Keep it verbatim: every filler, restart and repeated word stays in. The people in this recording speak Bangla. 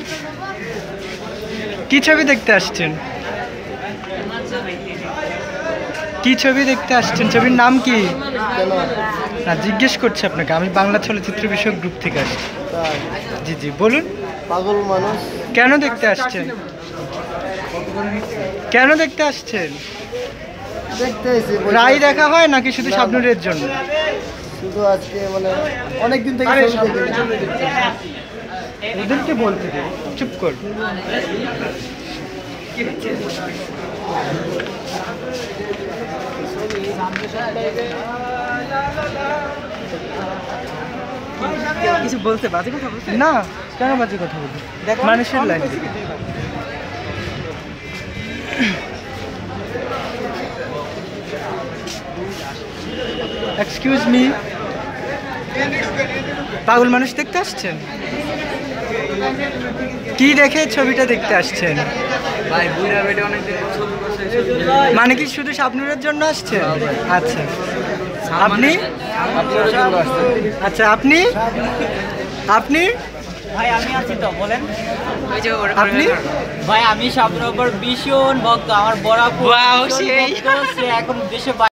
কি ছবি দেখতে আসছেন? কি ছবি দেখতে আসছেন? ছবির নাম কি? না, জিজ্ঞেস করছি আপনাকে। আমি বাংলা চলচ্চিত্র বিষয়ক গ্রুপ থেকে আসছি। জি জি বলুন। পাগল মানুষ। কেন দেখতে আসছেন? কেন দেখতে আসছেন? দেখতে এসেছি। প্রায় দেখা হয় নাকি শুধু শাবনূরের জন্য? শুধু আজকে মানে অনেকদিন থেকে ছবি দেখি। ওদেরকে বলতে দে, চুপ কর। কিছু বলতে বাজে কথা বলতে না, কেন বাজে কথা বলবো? মানুষের লাইন। এক্সকিউজ মি, পাগল মানুষ দেখতে আসছেন? কি দেখে ছবিটা দেখতে আসছেন? ভাই বুইরা বেটে অনেক দিন ছবি করছে, মানে কি শুধু শাবনূরের জন্য আসছেন? আচ্ছা, আপনি? আচ্ছা, আপনি আপনি ভাই আমি আছি তো, বলেন। আপনি? ভাই আমি শাবনূর ভীষণ ভক্ত, আমার বড় আপু Wow, ভীষণ সেই। ভক্ত, সে এখন দেশে